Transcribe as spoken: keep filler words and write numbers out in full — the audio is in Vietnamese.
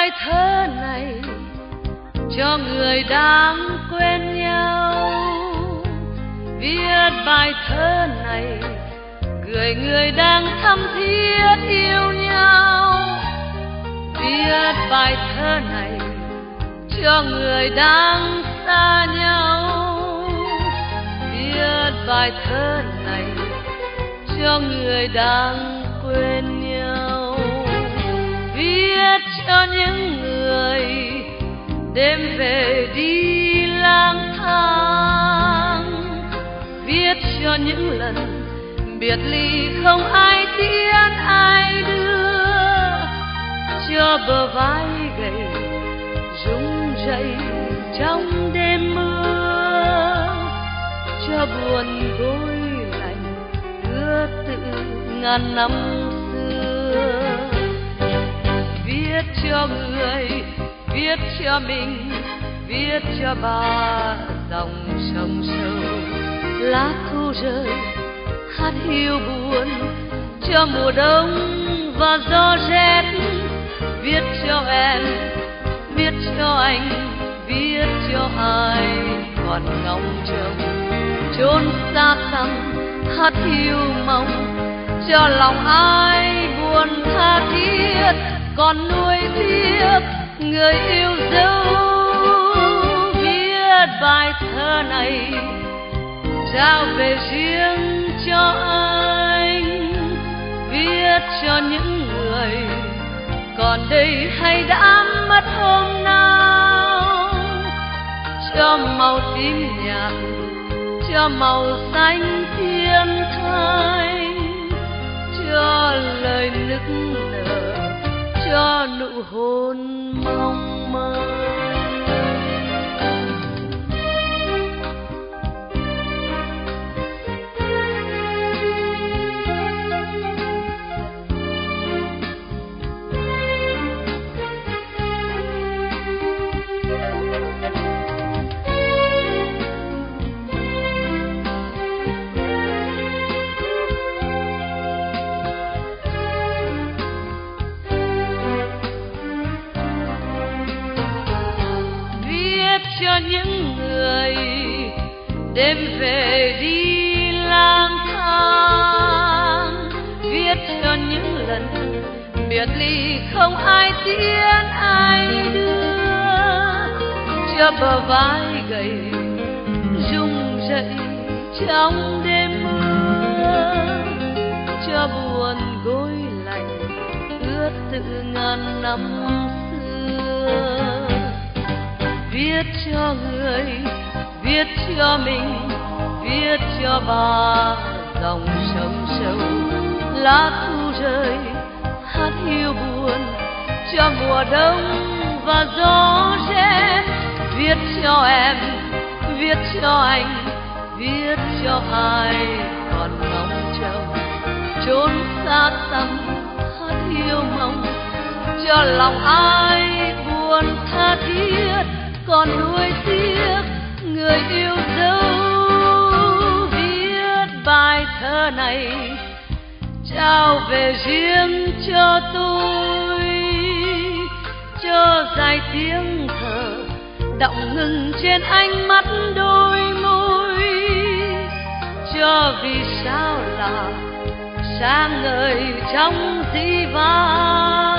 bài thơ này cho người đang quên nhau, viết bài thơ này gửi người đang thắm thiết yêu nhau, viết bài thơ này cho người đang xa nhau, viết bài thơ này cho người đang quên nhau, viết cho những người đêm về đi lang thang, viết cho những lần biệt ly không ai tiễn ai đưa, cho bờ vai gầy rung rẩy trong đêm mưa, cho buồn gối lạnh ưa tự ngàn năm xưa. Viết cho người, viết cho mình, viết cho ba dòng sông sâu, lá thu rơi hát hiu buồn cho mùa đông và gió rét, viết cho em, viết cho anh, viết cho ai còn ngóng trông chốn xa xăm hát hiu mong, cho lòng ai buồn tha thiết còn nuối tiếc người yêu dấu. Viết bài thơ này trao về riêng cho anh, viết cho những người còn đây hay đã mất hôm nào, cho màu tím nhạt, cho màu xanh thiên thanh, cho lời nức nở, cho nụ hôn mong manh. Cho những người đêm về đi lang thang, viết cho những lần biệt ly không ai tiễn ai đưa, cho bờ vai gầy rung rẩy trong đêm mưa, cho buồn gối lạnh ướt tự ngàn năm xưa. Viết cho người, viết cho mình, viết cho ba dòng sông sâu, lá thu rơi hát hiu buồn cho mùa đông và gió rét, viết cho em, viết cho anh, viết cho ai còn ngóng trông chốn xa xăm hát hiu mong, cho lòng ai buồn tha thiết còn nuối tiếc người yêu dấu. Viết bài thơ này trao về riêng cho tôi, cho dài tiếng thở đọng ngừng trên ánh mắt đôi môi, cho vì sao là sáng ngời trong dĩ vãng,